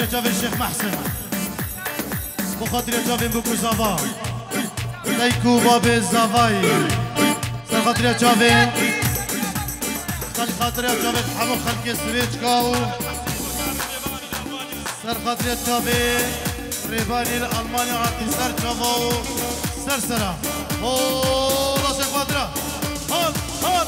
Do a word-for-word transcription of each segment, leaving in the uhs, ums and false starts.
جاوید شیخ محسن بخاطر جاوید بکو زاوا دیکو باب زاوای سر خاطر جاوید سر خاطر جاوید همو خلق سویچ کاو سر خاطر جاوید ریبانی الالمانی عاطی سر جاواو سر سرا اوه شیخ خاطره هات هات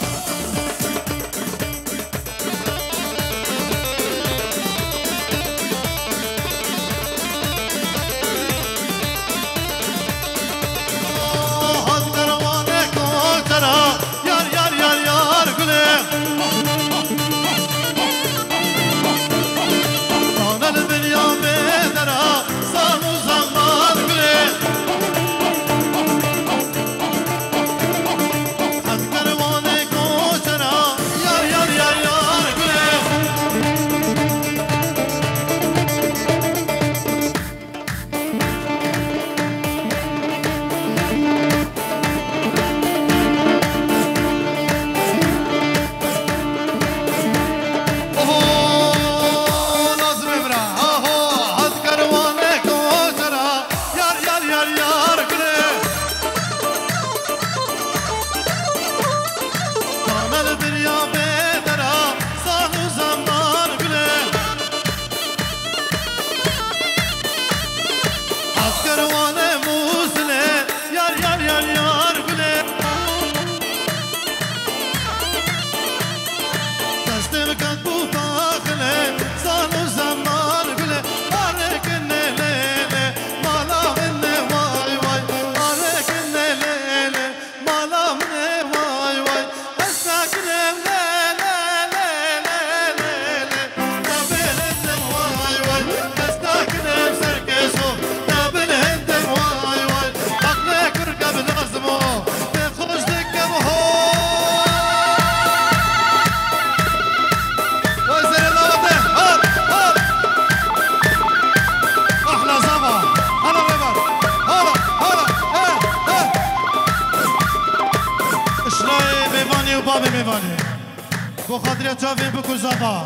بخاطر جاوید بکو زاوا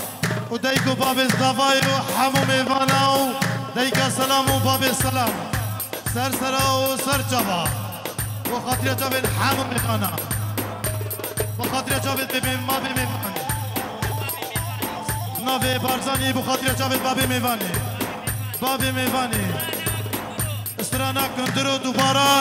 و دیکو باب زاوای و همو میوانا و دیکا سلام و باب سلام سر سرا و سر جاوا بخاطر جاوید همو میوانا بخاطر جاوید ببین ما بمیوانی ناوی بارزانی بخاطر جاوید بابی میوانی بابی میوانی استرانا کندرو دوباره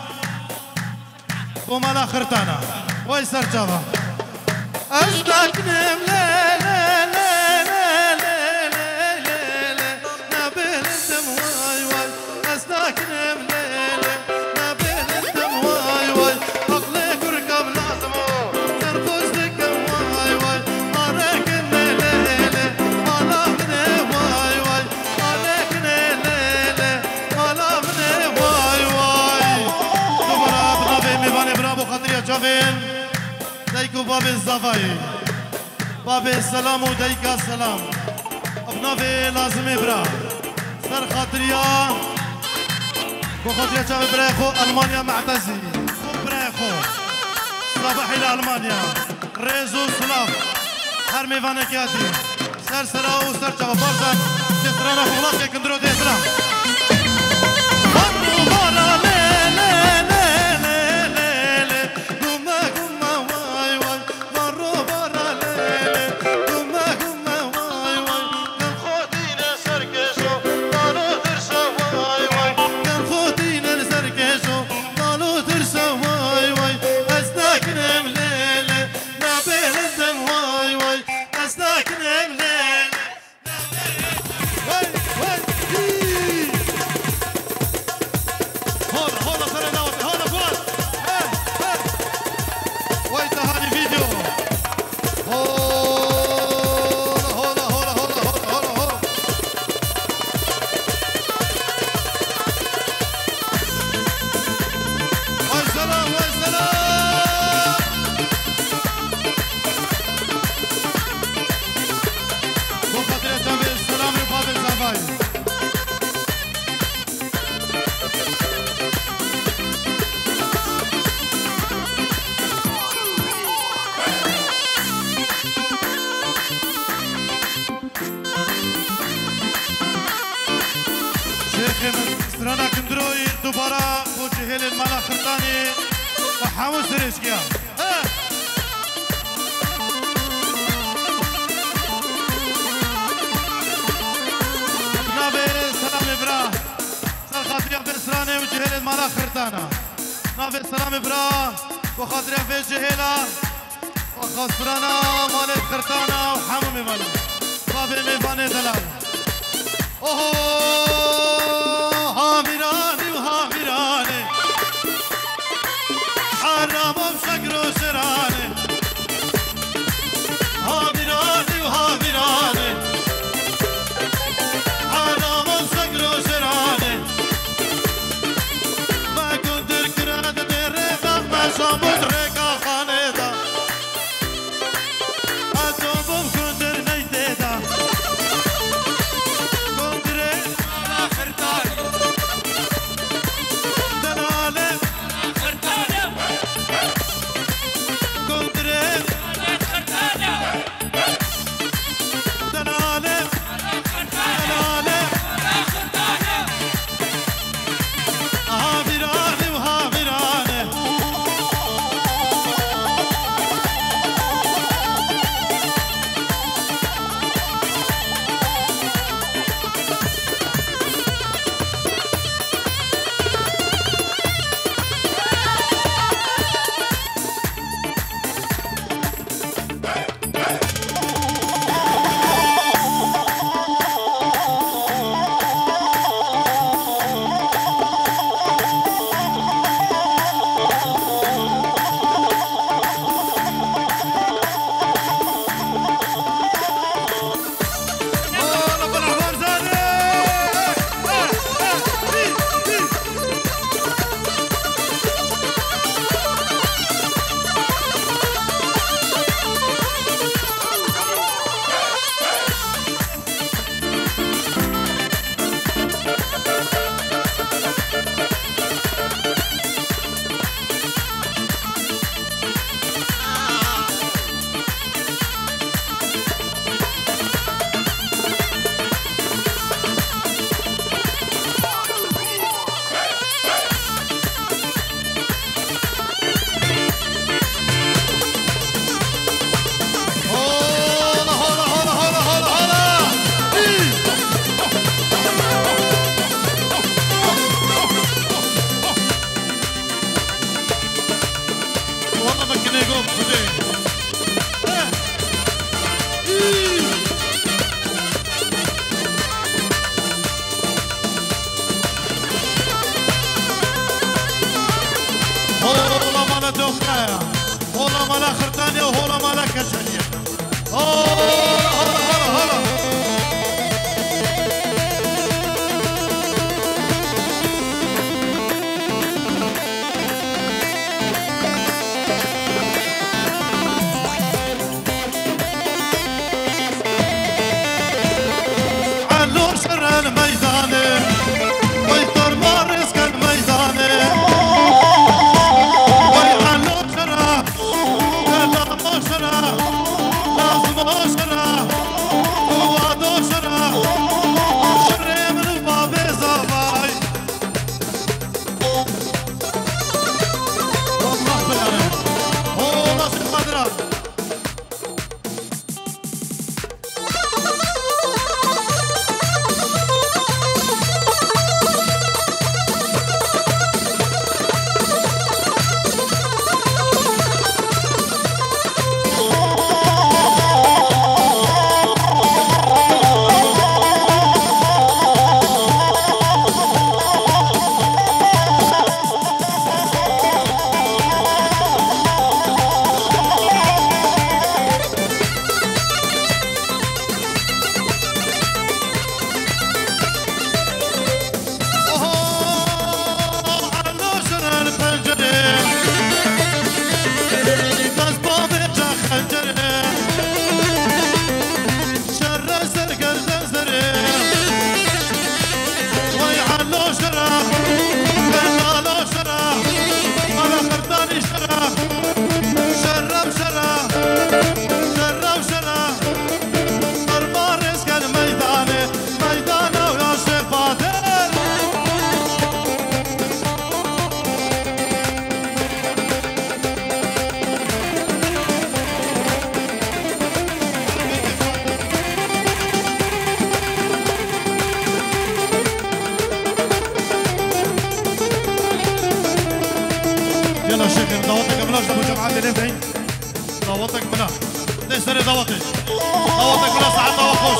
بومالا خرطانا وای سر جاوا أصدقني لا لا لا لا لا لا لا لا نبيل الدم واي واي أصدقني لا لا نبيل الدم واي واي عقلك وركب لازمه ترقص لك واي واي عليك لا لا لا علامني واي واي عليك لا لا لا علامني واي واي برا برا ميفاني برافو خاطر يا جافين دیکو باب زاوای باب سلام و دیکا سلام ابناوی لازمه برا سر خاطریا بو خاطریا جاوی برای خو المانیا معتزی خو برای خو صباحی لالمانیا ریزو سلاف هر میوانه کیاتی سر سرا و سر جاوا بارزن تسرانا خولاق که کندرو دیترا خانو بارا لی لی لی لی لی لی گمه گمه Hey! جهل الملا خرطاني وحامو سريشكيا نابي سلام برا سر خاطري في سراني وجهل الملا خرطانا نابي سلام برا وخاطري في جهلا وخسرانا مالت خرطانا وحامو ميمانا بابي ميفاني دلال اوه هاميراني وهاميراني حرام بشكر وشراني هاميراني وهاميراني حرام بشكر وشراني ما كنت الكرادة دريقة ما شامت ريقة خانيدا أتوبهم كنت نيتيدا هولا مالا خرطانية وهولا مالا كشانية هولا هولا هولا هولا علو شر الميدان ويطر مارس كالميدان ويعلو شر لازم اشرب يلا شكر دعوتك بلاش ابو جمعه اللي ليه دعوتك بلا ليش سري دعوتك دعوتك بلا ساعات دعوة خوش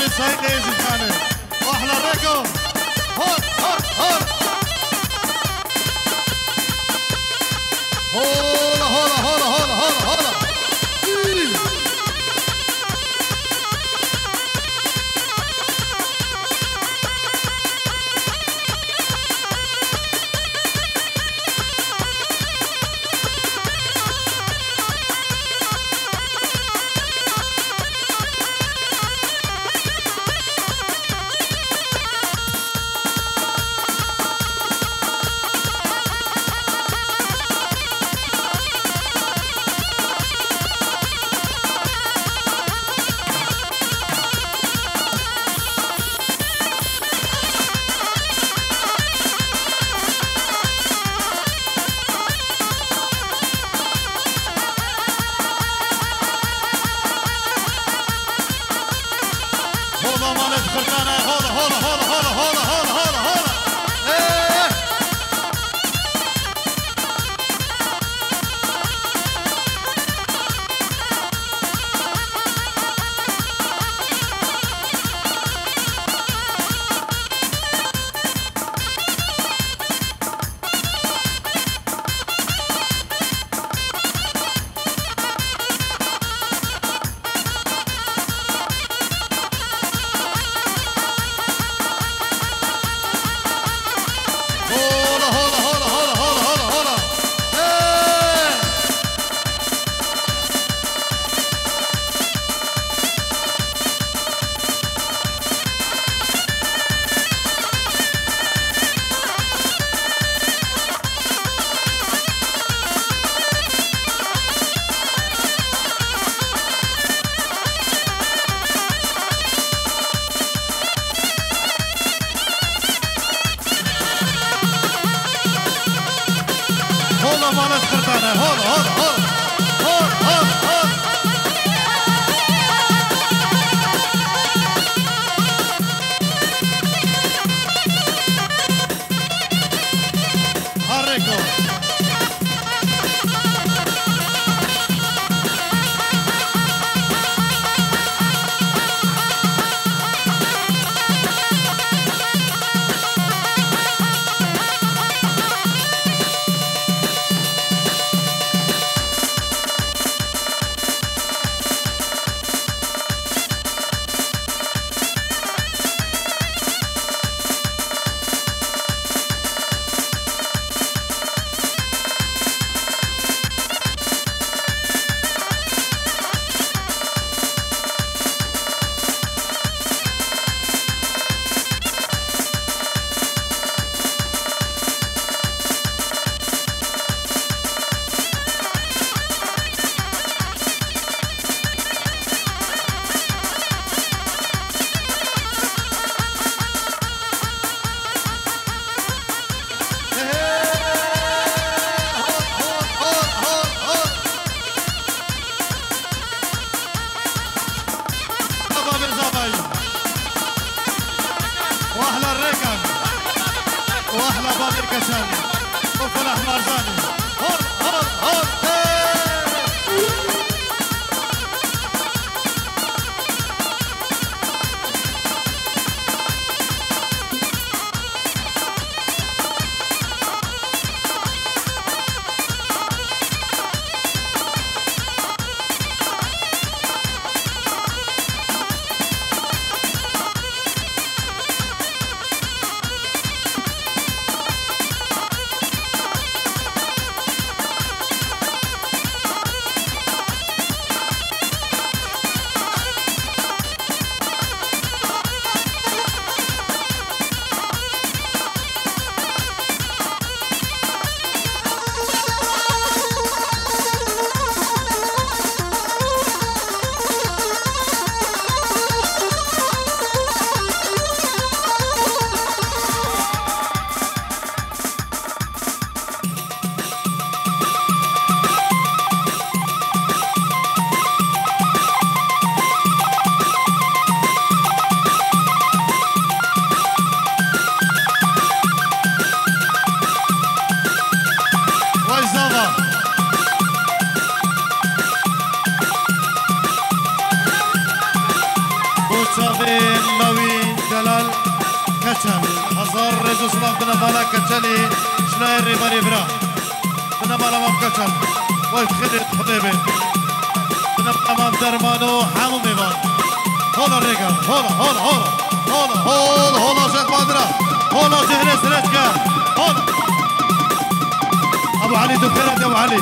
سعيد يزيد خانم واحلى ريكو هون هون هون هولا هولا هولا هولا هولا هولا هولا مالت خرطانة هولا هولا هولا هولا هولا هولا حركوا باري نوي جلال كتشل هزار رجو سلام بنا مالا كتشلي شلاي الريباري برا بنا مالا مام كتشل ويتخدر حبيبي بنا مام درمانو حامو ميوان هولا الرجال هولا هولا هولا هولا هولا هولا شيخ بادرة هولا جهني سرجكا هولا ابو علي دخلت ابو علي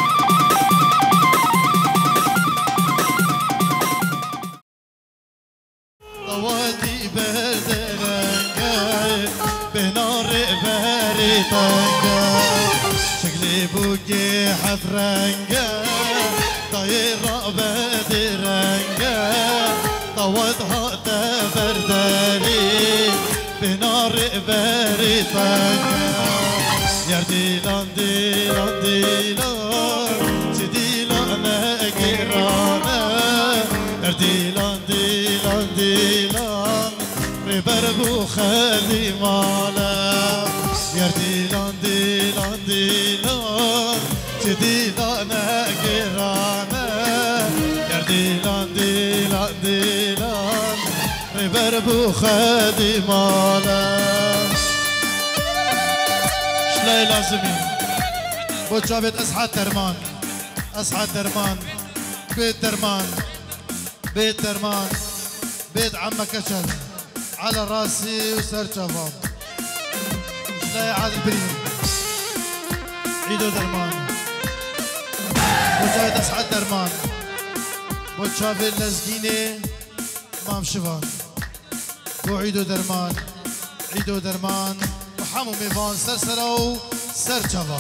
طوادي بدرنجاي بنار بريتنجاي شكلي بوكي حفرنجاي طايرة بدرنجاي طوادها تبردالي بنار بريتنجاي يردي لاندي لاندي لان سيدي لانا كيرانا يردي لاندي لاندي لان ربربو خالي مالا يردي لاندي لاندي لان سيدي لانا كيرانا يردي لاندي لاندي لان ربربو خالي مالا لا لازمي بوتشابت اسحاد درمان اسحاد درمان بيت درمان بيت درمان بيت عم كشل على راسي وسر شباب لا عاد البريم عيدو درمان بوتشابت اسحاد درمان بوتشابت لزقيني مام شفان بو عيدو درمان عيدو درمان حمو ميفان سرسرو سرچوا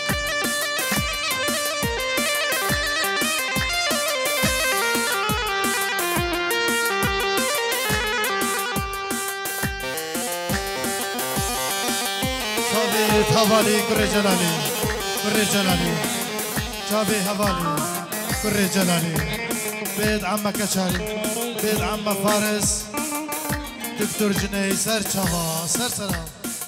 شابي حوالي كري جلالي كري جلالي شابي حوالي كري جلالي بيت عم كشل بيت عم فارس دكتور جني سرچوا سرسرو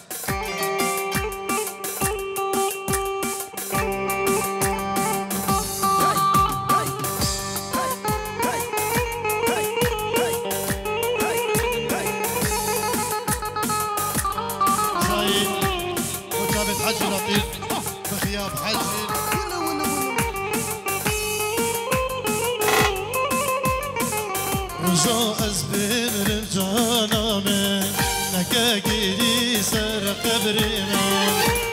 حجي لطيف بخياب حجي رجاء أزبين رجانا من نكاكيري سر قبري من